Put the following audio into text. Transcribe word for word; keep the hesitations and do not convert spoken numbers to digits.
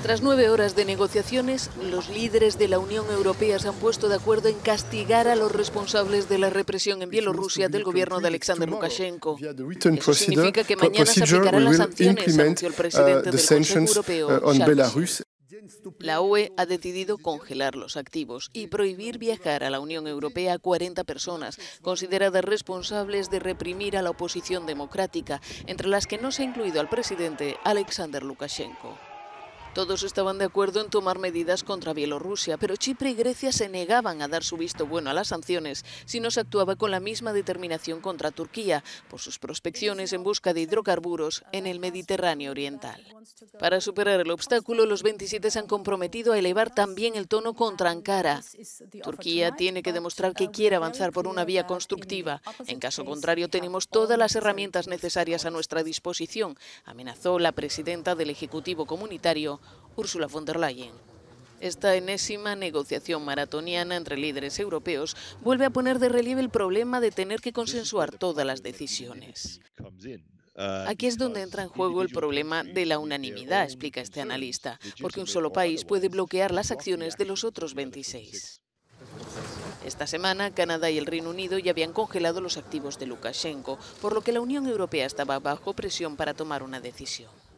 Tras nueve horas de negociaciones, los líderes de la Unión Europea se han puesto de acuerdo en castigar a los responsables de la represión en Bielorrusia del gobierno de Alexander Lukashenko. Eso significa que mañana se aplicarán las sanciones, anunció el presidente del Consejo Europeo, Charles Michel. La U E ha decidido congelar los activos y prohibir viajar a la Unión Europea a cuarenta personas consideradas responsables de reprimir a la oposición democrática, entre las que no se ha incluido al presidente Alexander Lukashenko. Todos estaban de acuerdo en tomar medidas contra Bielorrusia, pero Chipre y Grecia se negaban a dar su visto bueno a las sanciones si no se actuaba con la misma determinación contra Turquía por sus prospecciones en busca de hidrocarburos en el Mediterráneo oriental. Para superar el obstáculo, los veintisiete se han comprometido a elevar también el tono contra Ankara. Turquía tiene que demostrar que quiere avanzar por una vía constructiva. En caso contrario, tenemos todas las herramientas necesarias a nuestra disposición, amenazó la presidenta del Ejecutivo Comunitario, Ursula von der Leyen. Esta enésima negociación maratoniana entre líderes europeos vuelve a poner de relieve el problema de tener que consensuar todas las decisiones. Aquí es donde entra en juego el problema de la unanimidad, explica este analista, porque un solo país puede bloquear las acciones de los otros veintiséis. Esta semana, Canadá y el Reino Unido ya habían congelado los activos de Lukashenko, por lo que la Unión Europea estaba bajo presión para tomar una decisión.